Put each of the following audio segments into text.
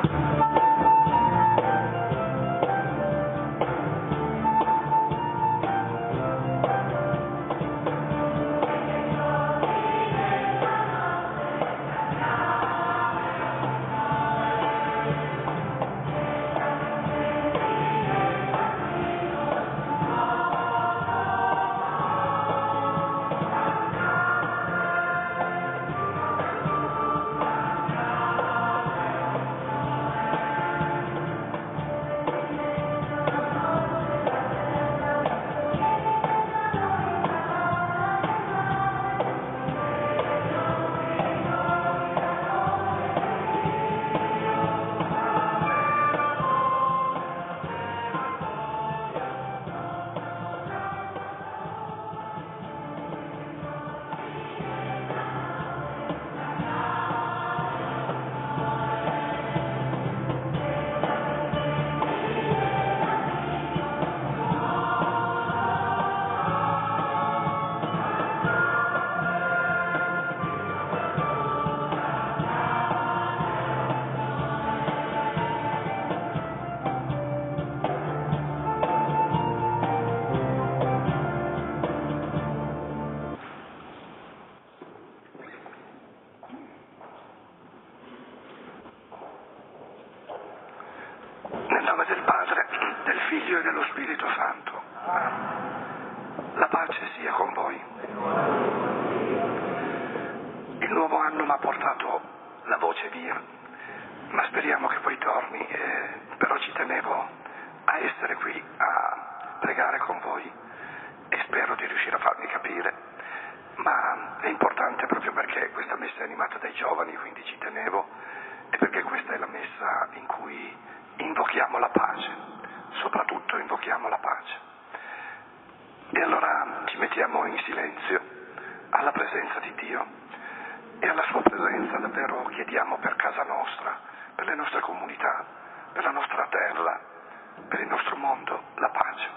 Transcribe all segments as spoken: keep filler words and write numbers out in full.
Nel nome del Padre, del Figlio e dello Spirito Santo. La pace sia con voi. Il nuovo anno mi ha portato la voce via, ma speriamo che poi torni, e però ci tenevo a essere qui a pregare con voi e spero di riuscire a farmi capire, ma è importante proprio perché questa messa è animata dai giovani, quindi ci tenevo, e perché questa è la messa in cui invochiamo la pace, soprattutto invochiamo la pace. E allora ci mettiamo in silenzio alla presenza di Dio e alla sua presenza davvero chiediamo per casa nostra, per le nostre comunità, per la nostra terra, per il nostro mondo, la pace.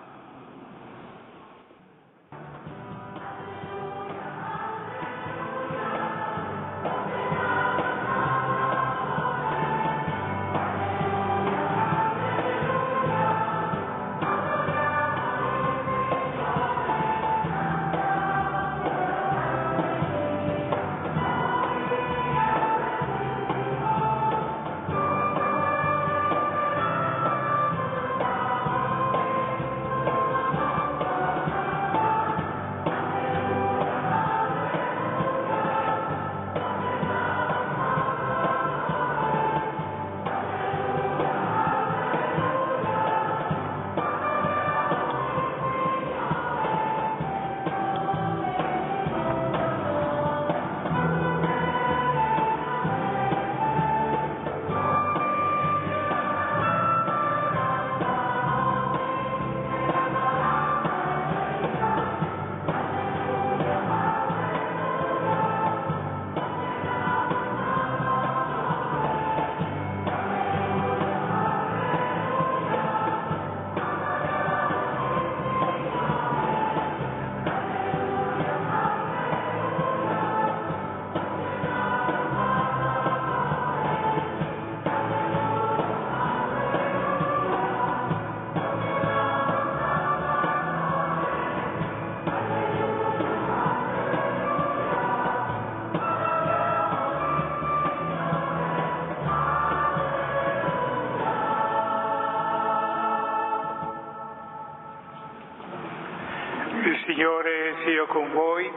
Il Signore sia con voi.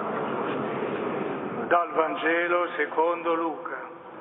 Dal Vangelo secondo Luca.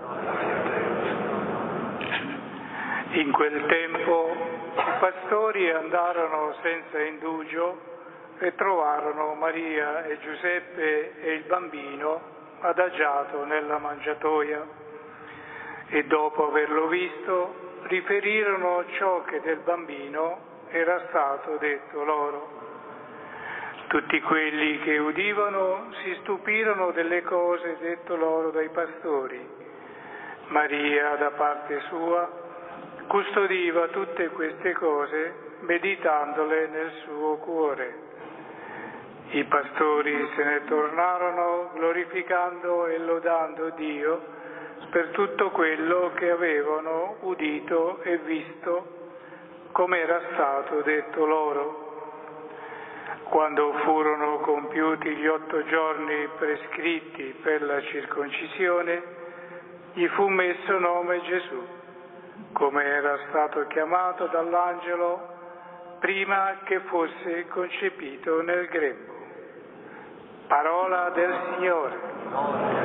In quel tempo i pastori andarono senza indugio e trovarono Maria e Giuseppe e il bambino adagiato nella mangiatoia, e dopo averlo visto riferirono ciò che del bambino era stato detto loro. Tutti quelli che udivano si stupirono delle cose dette loro dai pastori. Maria, da parte sua, custodiva tutte queste cose, meditandole nel suo cuore. I pastori se ne tornarono glorificando e lodando Dio per tutto quello che avevano udito e visto, come era stato detto loro. Quando furono compiuti gli otto giorni prescritti per la circoncisione, gli fu messo nome Gesù, come era stato chiamato dall'angelo prima che fosse concepito nel grembo. Parola del Signore.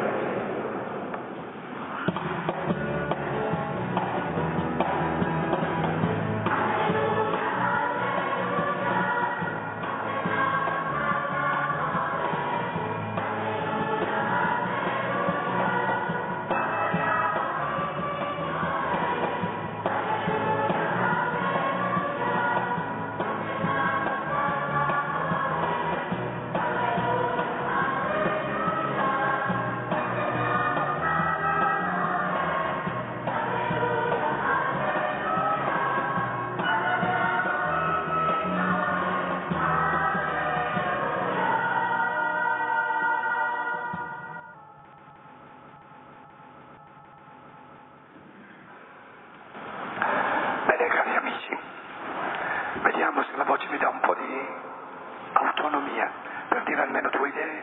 Bene, cari amici, vediamo se la voce mi dà un po' di autonomia per dire almeno due idee.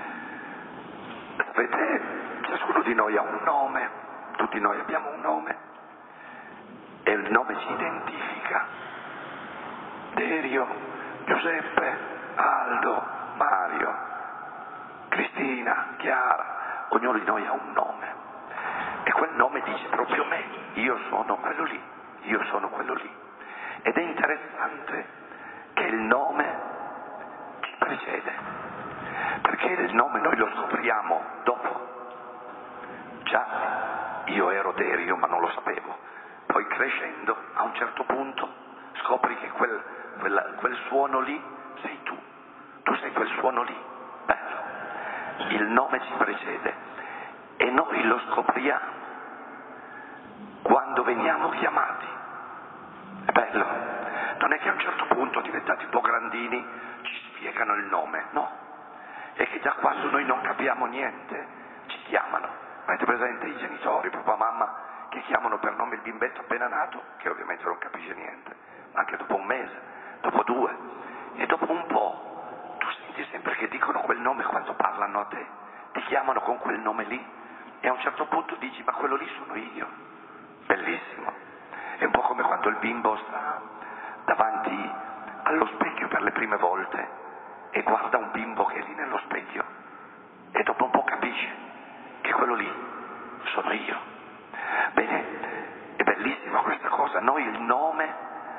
Sapete, ciascuno di noi ha un nome, tutti noi abbiamo un nome e il nome ci identifica. Derio, Giuseppe, Aldo, Mario, Cristina, Chiara, ognuno di noi ha un nome e quel nome dice proprio me, io sono quello lì. Io sono quello lì. Ed è interessante che il nome ci precede, perché il nome noi lo scopriamo dopo. Già, io ero Derio ma non lo sapevo. Poi crescendo, a un certo punto, scopri che quel, quel, quel suono lì sei tu. Tu sei quel suono lì. Bello. Il nome ci precede e noi lo scopriamo quando veniamo chiamati. È bello, non è che a un certo punto, diventati un po' grandini, ci spiegano il nome, no, è che già quando noi non capiamo niente ci chiamano. Avete presente i genitori, papà, mamma, che chiamano per nome il bimbetto appena nato, che ovviamente non capisce niente, ma anche dopo un mese, dopo due, e dopo un po' tu senti sempre che dicono quel nome quando parlano a te, ti chiamano con quel nome lì, e a un certo punto dici, ma quello lì sono io. Bellissimo. È un po' come quando il bimbo sta davanti allo specchio per le prime volte e guarda un bimbo che è lì nello specchio e dopo un po' capisce che quello lì sono io. Bene, è bellissima questa cosa. Noi il nome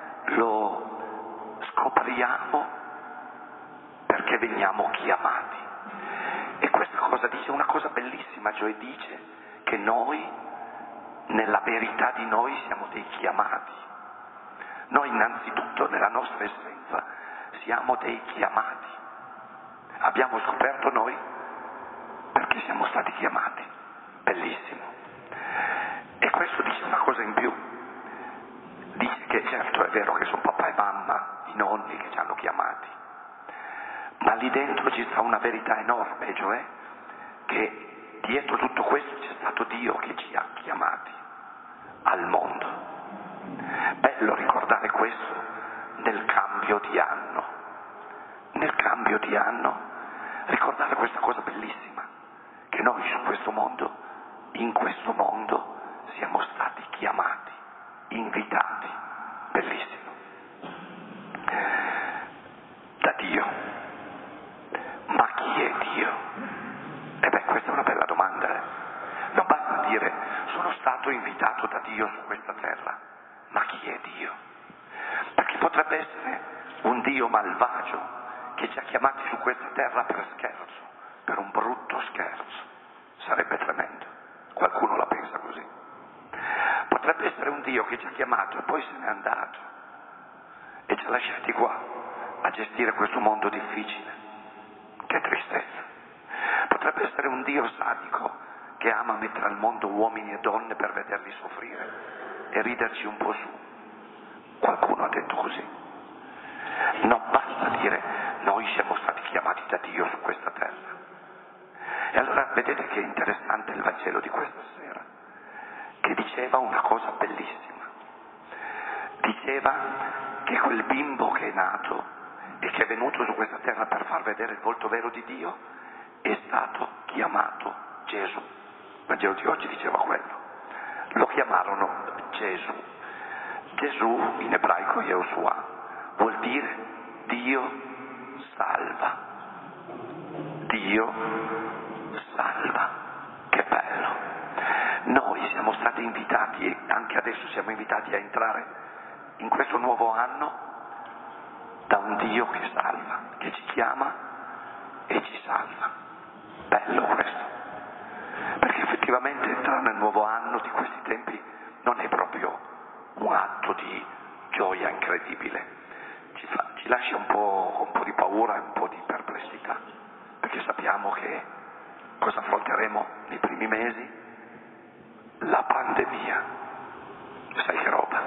lo scopriamo perché veniamo chiamati. E questa cosa dice una cosa bellissima, cioè dice che noi nella verità di noi siamo dei chiamati. Noi innanzitutto nella nostra essenza siamo dei chiamati. Abbiamo scoperto noi perché siamo stati chiamati. Bellissimo. E questo dice una cosa in più. Dice che certo è vero che sono papà e mamma, i nonni che ci hanno chiamati, ma lì dentro ci sta una verità enorme, cioè che dietro tutto questo c'è stato Dio che ci ha chiamati al mondo. Bello ricordare questo nel cambio di anno. Nel cambio di anno ricordare questa cosa bellissima, che noi su questo mondo, in questo mondo, siamo stati chiamati, invitati. Bellissimo. Da Dio. Ma chi è Dio? E beh, questa è una bella domanda, eh? Non basta dire sono stato invitato da Dio su questa terra, ma chi è Dio? Perché potrebbe essere un Dio malvagio che ci ha chiamati su questa terra per scherzo, per un brutto scherzo. Sarebbe tremendo. Qualcuno la pensa così. Potrebbe essere un Dio che ci ha chiamato e poi se n'è andato e ci ha lasciati qua a gestire questo mondo difficile. Che tristezza. Potrebbe essere un Dio sadico che ama mettere al mondo uomini e donne per vederli soffrire e riderci un po' su. Qualcuno ha detto così. Non basta dire noi siamo stati chiamati da Dio su questa terra. E allora vedete che interessante il Vangelo di questa sera. diceva una cosa bellissima. Diceva che quel bimbo che è nato e che è venuto su questa terra per far vedere il volto vero di Dio è stato chiamato Gesù. Il Vangelo di oggi diceva quello. Lo chiamarono Gesù. Gesù in ebraico Yehoshua vuol dire Dio salva. Dio salva. Che bello. Noi siamo stati invitati e anche adesso siamo invitati a entrare in questo nuovo anno da un Dio che salva, che ci chiama e ci salva. Bello questo. Perché effettivamente entrare nel nuovo anno di questi tempi non è proprio un atto di gioia incredibile, ci, fa, ci lascia un po', un po' di paura e un po' di perplessità, perché sappiamo che cosa affronteremo nei primi mesi? La pandemia. Sai che roba?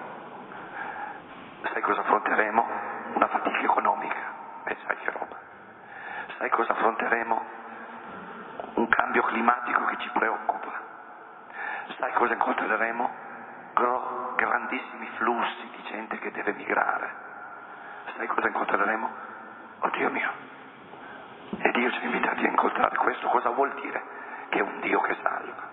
Sai cosa affronteremo? Una fatica economica. E sai che roba? Sai cosa affronteremo? Un cambio climatico che ci preoccupa. Sai cosa incontreremo? Gro- grandissimi flussi di gente che deve migrare. Sai cosa incontreremo? Oh Dio mio, e Dio ci ha invitati a incontrare questo. Cosa vuol dire? Che è un Dio che salva.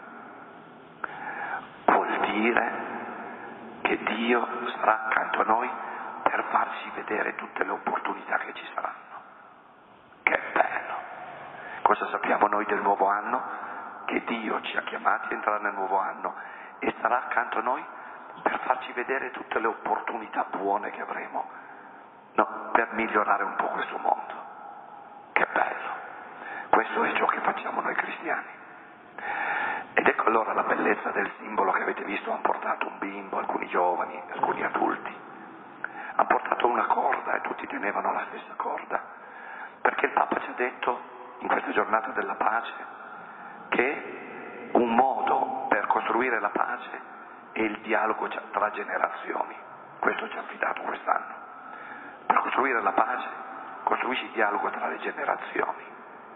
Vuol dire che Dio sarà accanto a noi per farci vedere tutte le opportunità che ci saranno. Che bello! Cosa sappiamo noi del nuovo anno? Che Dio ci ha chiamati a entrare nel nuovo anno e sarà accanto a noi per farci vedere tutte le opportunità buone che avremo, no, per migliorare un po' questo mondo. Che bello! Questo è ciò che facciamo noi cristiani. Ed ecco allora la bellezza del simbolo che avete visto. Hanno portato un bimbo, alcuni giovani, alcuni adulti. Hanno portato una corda e tutti tenevano la stessa corda. Perché il Papa ci ha detto in questa giornata della pace che un modo per costruire la pace è il dialogo tra generazioni. Questo ci ha affidato quest'anno. Per costruire la pace costruisci il dialogo tra le generazioni.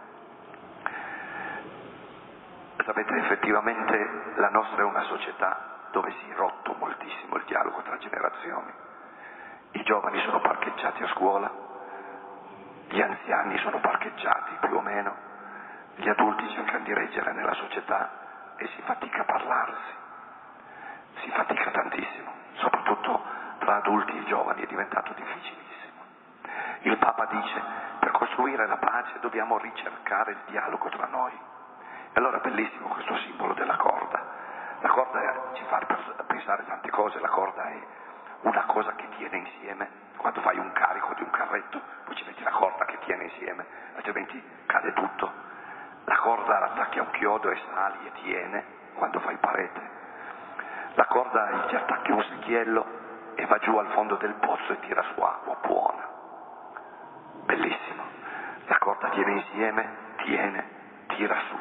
Sapete, effettivamente la nostra è una società dove si è rotto moltissimo il dialogo tra generazioni. I giovani sono parcheggiati a scuola, gli anziani sono parcheggiati più o meno, gli adulti cercano di reggere nella società e si fatica a parlarsi, si fatica tantissimo, soprattutto tra adulti e giovani è diventato difficilissimo. Il Papa dice, per costruire la pace dobbiamo ricercare il dialogo tra noi. E allora è bellissimo questo simbolo della corda. La corda ci fa pensare tante cose, la corda è una cosa che tiene insieme. Quando fai un carico di un carretto, poi ci metti la corda che tiene insieme, altrimenti cade tutto. La corda la attacchi a un chiodo e sali e tiene quando fai parete. La corda ci attacchi un secchiello e va giù al fondo del pozzo e tira su acqua buona. Bellissimo. La corda tiene insieme, tiene, tira su.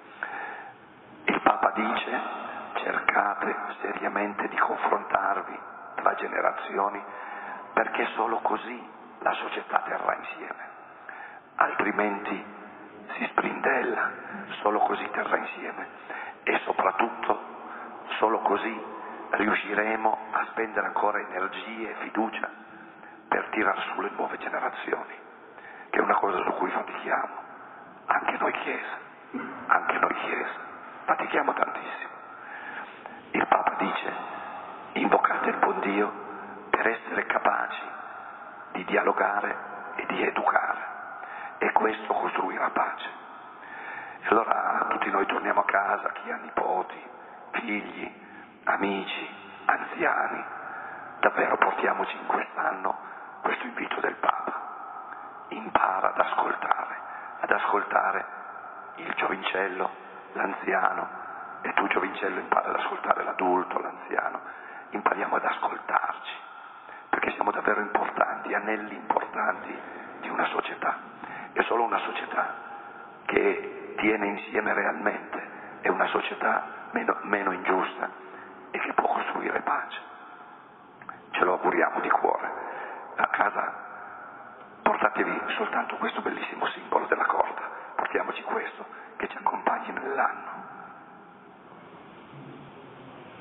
Il Papa dice, cercate seriamente di confrontarvi tra generazioni, perché solo così la società terrà insieme, altrimenti si sprindella, solo così terrà insieme e soprattutto solo così riusciremo a spendere ancora energie e fiducia per tirar su le nuove generazioni, che è una cosa su cui fatichiamo, anche noi Chiesa, anche noi Chiesa. Fatichiamo tantissimo. Il Papa dice, invocate il buon Dio per essere capaci di dialogare e di educare, e questo costruirà pace. E allora tutti noi torniamo a casa, chi ha nipoti, figli, amici, anziani, davvero portiamoci in quest'anno questo invito del Papa. Impara ad ascoltare, ad ascoltare il giovincello, l'anziano, e tu giovincello impara ad ascoltare l'adulto, l'anziano, impariamo ad ascoltarci, perché siamo davvero importanti, anelli importanti di una società, e solo una società che tiene insieme realmente è una società meno, meno ingiusta e che può costruire pace. Ce lo auguriamo di cuore. A casa portatevi soltanto questo bellissimo simbolo della corda, portiamoci questo che ci accompagni nell'anno.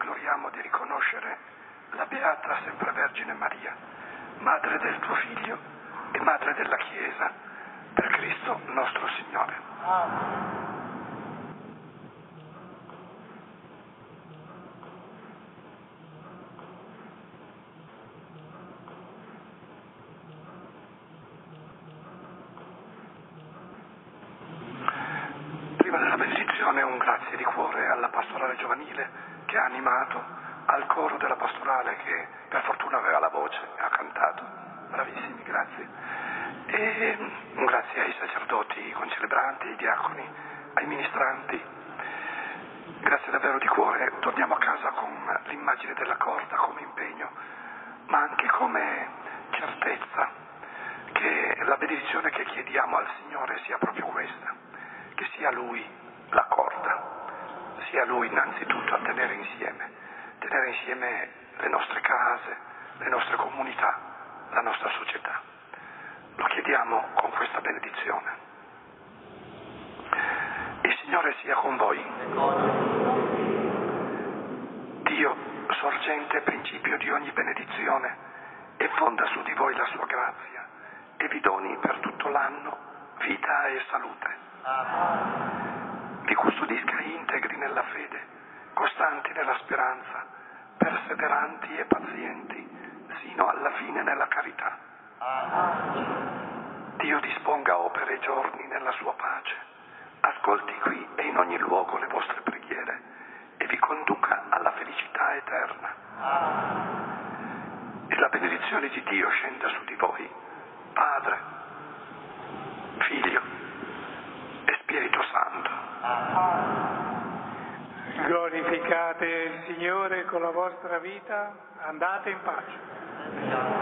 gloriamo di riconoscere la Beata Semprevergine Maria, Madre del tuo Figlio e Madre della Chiesa, per Cristo nostro Signore. Amen. Prima della benedizione un grazie di cuore alla pastorale giovanile che ha animato, al coro della pastorale che per fortuna aveva la voce e ha cantato, bravissimi, grazie. E un grazie ai sacerdoti, ai concelebranti, ai diaconi, ai ministranti. Grazie davvero di cuore. Torniamo a casa con l'immagine della corda come impegno, ma anche come certezza che la benedizione che chiediamo al Signore sia proprio questa, che sia Lui la corda, sia Lui innanzitutto a tenere insieme, tenere insieme le nostre case, le nostre comunità, la nostra società. Lo chiediamo con questa benedizione. Il Signore sia con voi. Dio, sorgente e principio di ogni benedizione, e fonda su di voi la sua grazia e vi doni per tutto l'anno vita e salute. Amen. Vi custodisca integri nella fede, costanti nella speranza, perseveranti e pazienti, sino alla fine nella carità. Amen. Dio disponga opere e giorni nella sua pace, ascolti qui e in ogni luogo le vostre preghiere e vi conduca alla felicità eterna. Amen. E la benedizione di Dio scenda su di voi, Padre, Figlio e Spirito Santo. Glorificate il Signore con la vostra vita, andate in pace.